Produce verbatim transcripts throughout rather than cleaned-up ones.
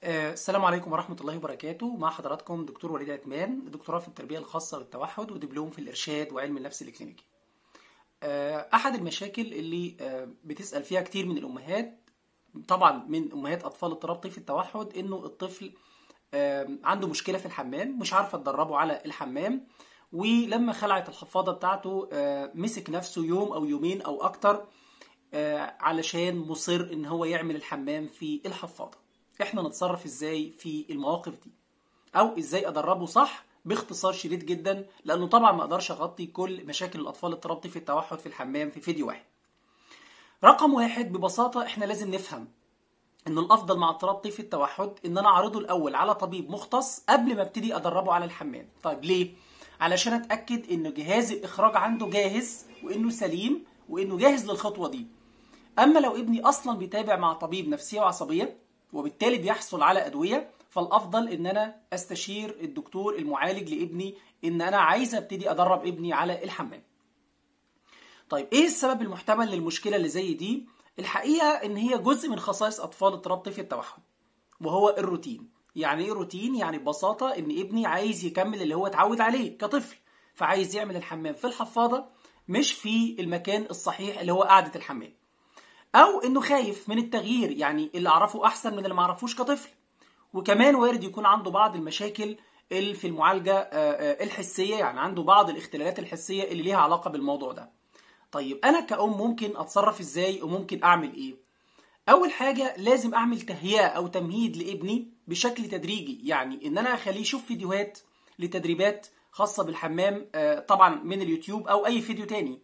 آه، السلام عليكم ورحمة الله وبركاته. مع حضراتكم دكتور وليد عثمان، دكتوراه في التربية الخاصة بالتوحد ودبلوم في الإرشاد وعلم النفس الإكلينيكي. آه، أحد المشاكل اللي آه، بتسأل فيها كتير من الأمهات، طبعا من أمهات أطفال اضطراب طيف التوحد، إنه الطفل آه، عنده مشكلة في الحمام، مش عارفة تدربه على الحمام، ولما خلعت الحفاضة بتاعته آه، مسك نفسه يوم أو يومين أو أكتر آه، علشان مصر إن هو يعمل الحمام في الحفاضة. احنا نتصرف ازاي في المواقف دي، او ازاي ادربه صح باختصار شديد جدا، لانه طبعا ما اقدرش اغطي كل مشاكل الاطفال اضطراب طيف التوحد في الحمام في فيديو واحد. رقم واحد، ببساطه احنا لازم نفهم ان الافضل مع اضطراب طيف التوحد ان انا اعرضه الاول على طبيب مختص قبل ما ابتدي ادربه على الحمام. طيب ليه؟ علشان اتاكد ان جهاز الاخراج عنده جاهز وانه سليم وانه جاهز للخطوه دي. اما لو ابني اصلا بيتابع مع طبيب نفسيه وعصبيه وبالتالي بيحصل على ادويه، فالافضل ان انا استشير الدكتور المعالج لابني ان انا عايز ابتدي ادرب ابني على الحمام. طيب ايه السبب المحتمل للمشكله اللي زي دي؟ الحقيقه ان هي جزء من خصائص اطفال اضطراب طيف التوحد، وهو الروتين. يعني ايه روتين؟ يعني ببساطه ان ابني عايز يكمل اللي هو اتعود عليه كطفل، فعايز يعمل الحمام في الحفاضه مش في المكان الصحيح اللي هو قعده الحمام، او انه خايف من التغيير، يعني اللي اعرفه احسن من اللي ما اعرفوش كطفل. وكمان وارد يكون عنده بعض المشاكل اللي في المعالجه الحسيه، يعني عنده بعض الاختلالات الحسيه اللي ليها علاقه بالموضوع ده. طيب انا كأم ممكن اتصرف ازاي وممكن اعمل ايه؟ اول حاجه لازم اعمل تهيئه او تمهيد لابني بشكل تدريجي، يعني ان انا اخليه يشوف فيديوهات لتدريبات خاصه بالحمام، طبعا من اليوتيوب او اي فيديو تاني.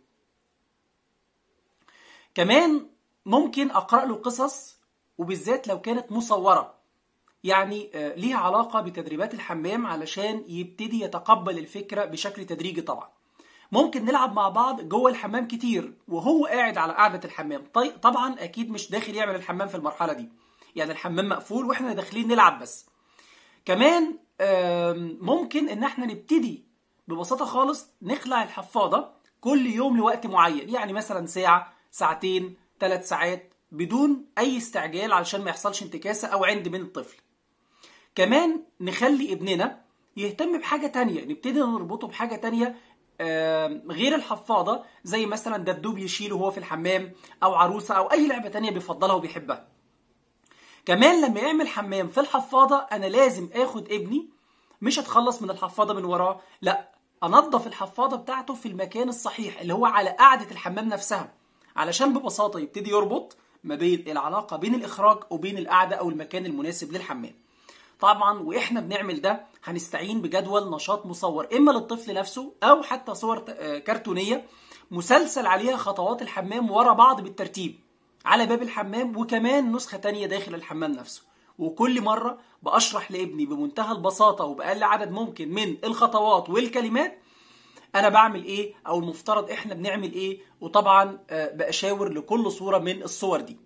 كمان ممكن اقرا له قصص، وبالذات لو كانت مصوره، يعني ليها علاقه بتدريبات الحمام علشان يبتدي يتقبل الفكره بشكل تدريجي. طبعا ممكن نلعب مع بعض جوه الحمام كتير وهو قاعد على قعده الحمام. طيب طبعا اكيد مش داخل يعمل الحمام في المرحله دي، يعني الحمام مقفول واحنا داخلين نلعب بس. كمان ممكن ان احنا نبتدي ببساطه خالص نخلع الحفاضه كل يوم لوقت معين، يعني مثلا ساعه، ساعتين، ثلاث ساعات، بدون اي استعجال علشان ما يحصلش انتكاسه او عند من الطفل. كمان نخلي ابننا يهتم بحاجه تانية، نبتدي نربطه بحاجه تانية غير الحفاضه، زي مثلا دبدوب يشيله وهو في الحمام، او عروسه، او اي لعبه تانية بيفضلها وبيحبها. كمان لما يعمل حمام في الحفاضه انا لازم اخد ابني، مش اتخلص من الحفاضه من وراه، لا، انظف الحفاضه بتاعته في المكان الصحيح اللي هو على قعده الحمام نفسها، علشان ببساطه يبتدي يربط ما بين العلاقه بين الاخراج وبين القعده او المكان المناسب للحمام. طبعا واحنا بنعمل ده هنستعين بجدول نشاط مصور، اما للطفل نفسه او حتى صور كرتونيه مسلسل عليها خطوات الحمام ورا بعض بالترتيب على باب الحمام، وكمان نسخه تانية داخل الحمام نفسه. وكل مره بشرح لابني بمنتهى البساطه وباقل عدد ممكن من الخطوات والكلمات انا بعمل ايه او المفترض احنا بنعمل ايه، وطبعا بأشاور لكل صوره من الصور دي.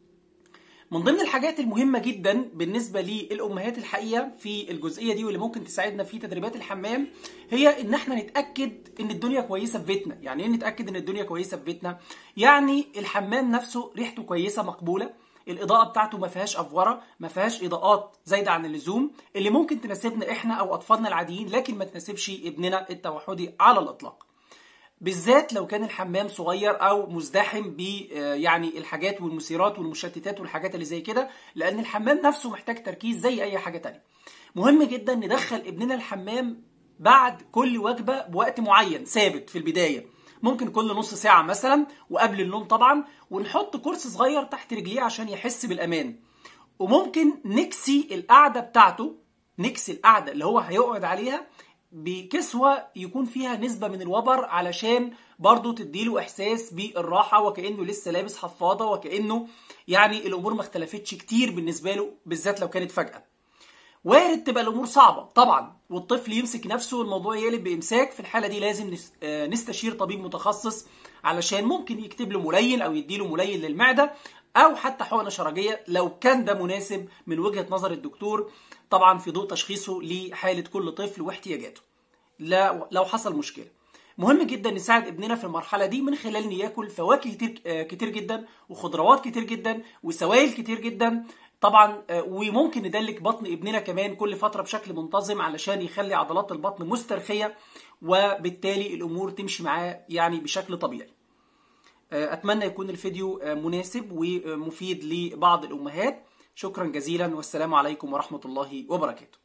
من ضمن الحاجات المهمه جدا بالنسبه للامهات الحقيقه في الجزئيه دي واللي ممكن تساعدنا في تدريبات الحمام، هي ان احنا نتاكد ان الدنيا كويسه في بيتنا. يعني ايه نتاكد ان الدنيا كويسه في بيتنا؟ يعني الحمام نفسه ريحته كويسه مقبوله، الاضاءه بتاعته ما فيهاش افوره، ما فيهاش اضاءات زايده عن اللزوم اللي ممكن تناسبنا احنا او اطفالنا العاديين لكن ما تناسبش ابننا التوحدي على الاطلاق، بالذات لو كان الحمام صغير او مزدحم ب يعني الحاجات والمثيرات والمشتتات والحاجات اللي زي كده، لان الحمام نفسه محتاج تركيز زي اي حاجه تانية. مهم جدا ندخل ابننا الحمام بعد كل وجبه بوقت معين ثابت في البدايه، ممكن كل نص ساعه مثلا، وقبل النوم طبعا، ونحط كرسي صغير تحت رجليه عشان يحس بالامان. وممكن نكسي القعده بتاعته، نكسي القعده اللي هو هيقعد عليها بكسوة يكون فيها نسبة من الوبر، علشان برضو تديله إحساس بالراحة وكأنه لسه لابس حفاضة، وكأنه يعني الأمور ما اختلفتش كتير بالنسبة له، بالذات لو كانت فجأة. وارد تبقى الأمور صعبة طبعا والطفل يمسك نفسه والموضوع يقلب بإمساك، في الحالة دي لازم نستشير طبيب متخصص علشان ممكن يكتب له ملين أو يديله ملين للمعدة، أو حتى حقنة شرجية لو كان ده مناسب من وجهة نظر الدكتور، طبعا في ضوء تشخيصه لحالة كل طفل واحتياجاته لا لو حصل مشكلة. مهم جدا نساعد ابننا في المرحلة دي من خلال انه ياكل فواكه كتير كتير جدا، وخضروات كتير جدا، وسوائل كتير جدا. طبعا وممكن ندلك بطن ابننا كمان كل فترة بشكل منتظم علشان يخلي عضلات البطن مسترخية، وبالتالي الأمور تمشي معاه يعني بشكل طبيعي. أتمنى يكون الفيديو مناسب ومفيد لبعض الأمهات. شكرا جزيلا، والسلام عليكم ورحمة الله وبركاته.